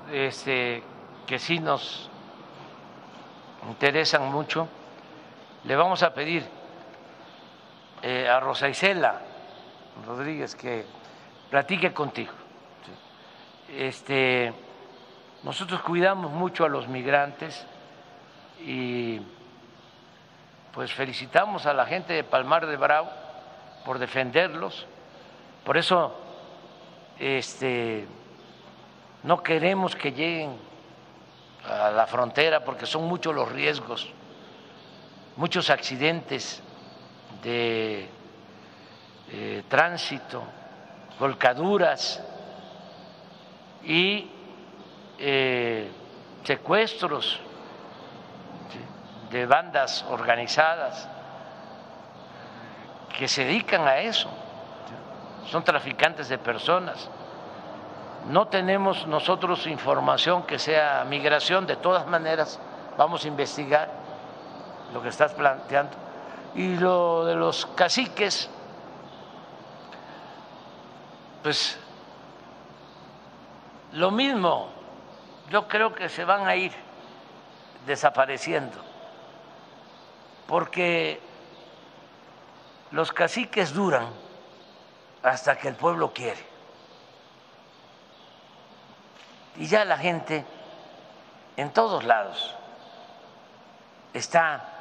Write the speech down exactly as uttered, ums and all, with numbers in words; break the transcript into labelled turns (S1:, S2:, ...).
S1: este, que sí nos interesan mucho, le vamos a pedir eh, a Rosa Isela Rodríguez que platique contigo. Este, nosotros cuidamos mucho a los migrantes y pues felicitamos a la gente de Palmar de Bravo por defenderlos. Por eso este, no queremos que lleguen a la frontera porque son muchos los riesgos, muchos accidentes de eh, tránsito, volcaduras y eh, secuestros de bandas organizadas que se dedican a eso, son traficantes de personas. No tenemos nosotros información que sea migración, de todas maneras vamos a investigar lo que estás planteando. Y lo de los caciques, pues lo mismo, yo creo que se van a ir desapareciendo, porque los caciques duran hasta que el pueblo quiere. Y ya la gente en todos lados está